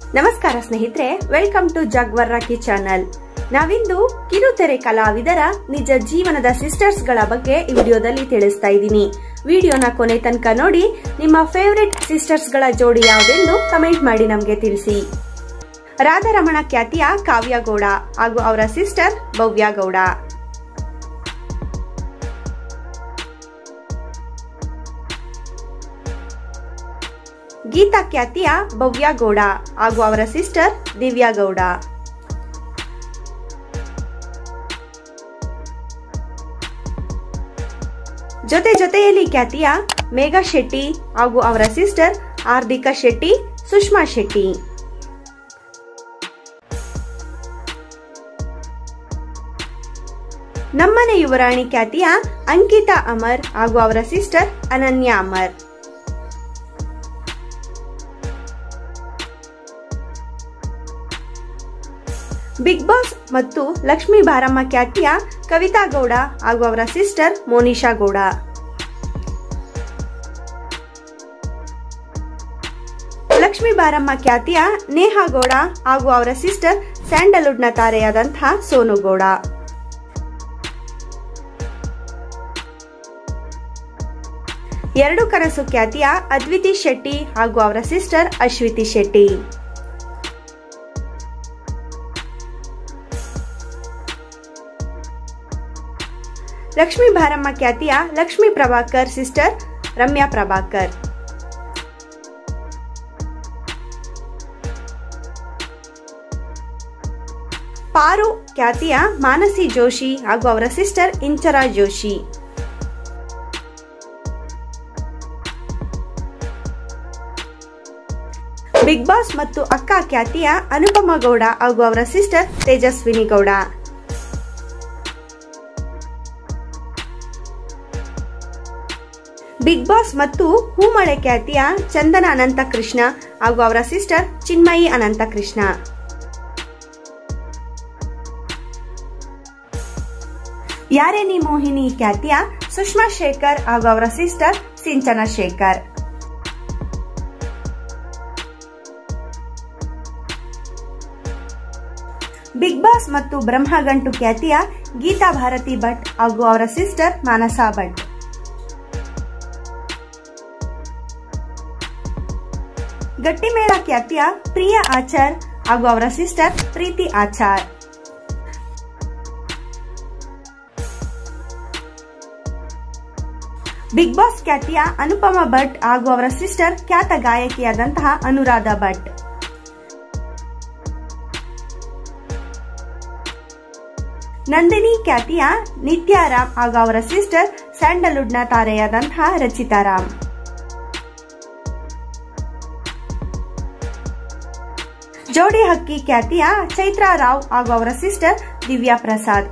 ನಮಸ್ಕಾರ ಸ್ನೇಹಿತರೆ, welcome to Jaguar Rocky channel. ನಾವಿಂದು ಕಿರುತೆರೆ ಕಲಾವಿದರ ನಿಜ ಜೀವನದ ಸಿಸ್ಟರ್ಸ್ ಗಳ ಬಗ್ಗೆ ಈ ವಿಡಿಯೋದಲ್ಲಿ ತಿಳಿಸ್ತಾ ಇದ್ದೀನಿ. ವಿಡಿಯೋನ ಕೊನೆ ತನಕ ನೋಡಿ. ನಿಮ್ಮ ಫೇವರಿಟ್ ಸಿಸ್ಟರ್ಸ್ ಗಳ ಜೋಡಿ ಯಾವುದೆಂದು ಕಮೆಂಟ್ ಮಾಡಿ ನಮಗೆ ತಿಳಿಸಿ. ರಾಧಾರಮಣ ಖ್ಯಾತಿಯ ಕಾವ್ಯ ಗೌಡ ಹಾಗೂ ಅವರ ಸಿಸ್ಟರ್ ಭವ್ಯ ಗೌಡ. ಗೀತಾ ಖ್ಯಾತಿಯ ಭವ್ಯ ಗೌಡ ಹಾಗೂ ಅವರ ಸಿಸ್ಟರ್ ದಿವ್ಯಾ ಗೌಡ. ಜೊತೆಯಲ್ಲಿ ಖ್ಯಾತಿಯ ಮೇಘಾ ಶೆಟ್ಟಿ ಹಾಗೂ ಅವರ ಸಿಸ್ಟರ್ ಹಾರ್ದಿಕಾ ಶೆಟ್ಟಿ, ಸುಷ್ಮಾ ಶೆಟ್ಟಿ. ನಮ್ಮನೆ ಯುವರಾಣಿ ಖ್ಯಾತಿಯ ಅಂಕಿತಾ ಅಮರ್ ಹಾಗೂ ಅವರ ಸಿಸ್ಟರ್ ಅನನ್ಯ ಅಮರ್. ಬಿಗ್ ಬಾಸ್ ಮತ್ತು ಲಕ್ಷ್ಮೀ ಬಾರಮ್ಮ ಖ್ಯಾತಿಯ ಕವಿತಾ ಗೌಡ ಹಾಗೂ ಅವರ ಸಿಸ್ಟರ್ ಮೋನಿಶಾ ಗೌಡ. ಲಕ್ಷ್ಮೀ ಬಾರಮ್ಮ ಖ್ಯಾತಿಯ ನೇಹಾ ಗೌಡ ಹಾಗೂ ಅವರ ಸಿಸ್ಟರ್ ಸ್ಯಾಂಡಲ್ವುಡ್ ನ ತಾರೆಯಾದಂತಹ ಸೋನು ಗೌಡ. ಎರಡು ಕನಸು ಖ್ಯಾತಿಯ ಅದ್ವಿತಿ ಶೆಟ್ಟಿ ಹಾಗೂ ಅವರ ಸಿಸ್ಟರ್ ಅಶ್ವಿತಿ ಶೆಟ್ಟಿ. ಲಕ್ಷ್ಮೀ ಬಾರಮ್ಮ ಖ್ಯಾತಿಯ ಲಕ್ಷ್ಮೀ ಪ್ರಭಾಕರ್ ಸಿಸ್ಟರ್ ರಮ್ಯಾ ಪ್ರಭಾಕರ್. ಪಾರು ಖ್ಯಾತಿಯ ಮಾನಸಿ ಜೋಶಿ ಹಾಗೂ ಅವರ sister Inchara Joshi. Bigg Boss ಮತ್ತು ಅಕ್ಕ ಖ್ಯಾತಿಯ ಅನುಪಮ ಗೌಡ ಹಾಗೂ ಅವರ sister Tejaswini Gowda. Bigg Boss ಮತ್ತು ಹೂಮಳೆ ಖ್ಯಾತಿಯ ಚಂದನ ಅನಂತಕೃಷ್ಣ ಹಾಗೂ ಅವರ ಸಿಸ್ಟರ್ ಚಿನ್ಮಯಿ ಅನಂತಕೃಷ್ಣ. ಯಾರೇ ನೀ ಮೋಹಿನಿ ಖ್ಯಾತಿಯ ಸುಷ್ಮಾ ಶೇಖರ್ ಹಾಗೂ ಅವರ sister Sinchana Shekar. Bigg Boss ಮತ್ತು ಬ್ರಹ್ಮಗಂಟು ಖ್ಯಾತಿಯ ಗೀತಾ ಭಾರತಿ ಭಟ್ ಹಾಗೂ ಅವರ ಸಿಸ್ಟರ್ ಮಾನಸಾ ಭಟ್. ಗಟ್ಟಿಮೇಳ ಖ್ಯಾತಿಯ ಪ್ರಿಯಾ ಆಚಾರ್ ಹಾಗೂ ಅವರ sister Preethi Achar. Bigg Boss ಖ್ಯಾತಿಯ ಅನುಪಮ ಭಟ್ ಹಾಗೂ ಅವರ ಸಿಸ್ಟರ್ ಖ್ಯಾತ ಗಾಯಕಿಯಾದಂತಹ ಅನುರಾಧ ಭಟ್. ನಂದಿನಿ ಖ್ಯಾತಿಯ ನಿತ್ಯಾರಾಮ್ ಹಾಗೂ ಅವರ ಸಿಸ್ಟರ್ ಸ್ಯಾಂಡಲ್ವುಡ್ ನ ತಾರೆಯಾದಂತಹ ರಚಿತಾ ರಾಮ್. ಜೋಡಿ ಹಕ್ಕಿ ಖ್ಯಾತಿಯ ಚೈತ್ರಾ ರಾವ್ ಹಾಗೂ ಅವರ ಸಿಸ್ಟರ್ ದಿವ್ಯಾ ಪ್ರಸಾದ್.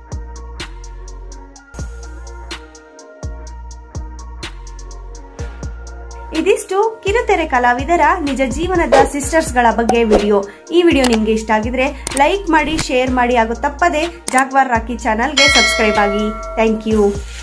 ಇದಿಷ್ಟು ಕಿರುತೆರೆ ಕಲಾವಿದರ ನಿಜ ಜೀವನದ ಸಿಸ್ಟರ್ಸ್ ಗಳ ಬಗ್ಗೆ ವಿಡಿಯೋ. ಈ ವಿಡಿಯೋ ನಿಮ್ಗೆ ಇಷ್ಟ ಆಗಿದ್ರೆ ಲೈಕ್ ಮಾಡಿ, ಶೇರ್ ಮಾಡಿ ಹಾಗೂ ತಪ್ಪದೆ ಜಾಗ್ವಾರ್ ರಾಕಿ ಚಾನೆಲ್ಗೆ ಸಬ್ಸ್ಕ್ರೈಬ್ ಆಗಿ. Thank you.